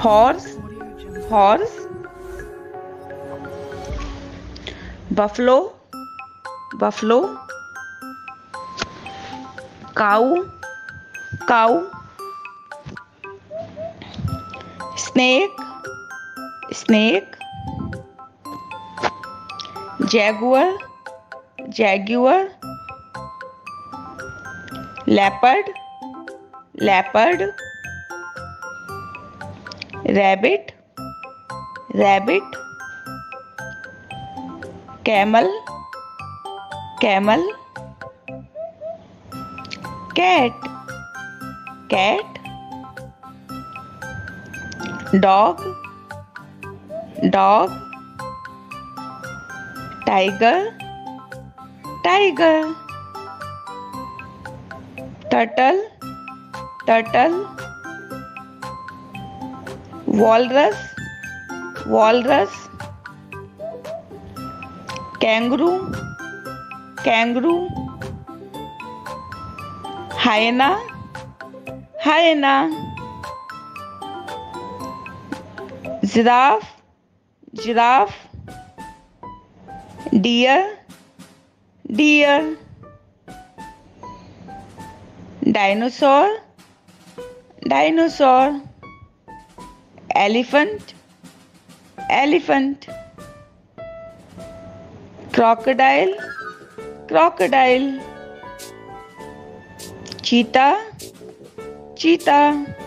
Horse horse, buffalo buffalo, cow cow, snake snake, jaguar jaguar, leopard leopard, rabbit rabbit, camel camel, cat cat, dog dog, tiger tiger, turtle turtle, walrus walrus, kangaroo kangaroo, hyena hyena, giraffe giraffe, deer deer, dinosaur dinosaur, elephant elephant, crocodile crocodile, cheetah Cheeta.